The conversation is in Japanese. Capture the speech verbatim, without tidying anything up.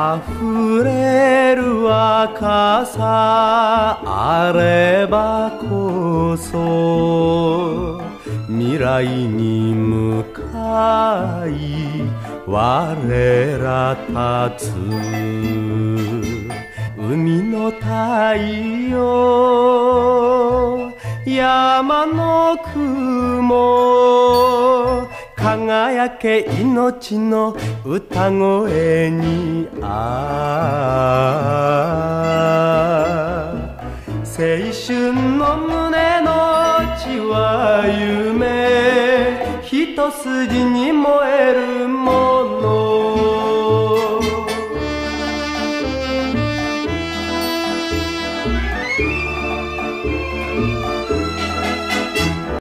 溢れる若さあればこそ未来に向かい我ら立つ海の太陽山の雲輝け命の歌声にあ青春の胸の血は夢一筋に燃えるも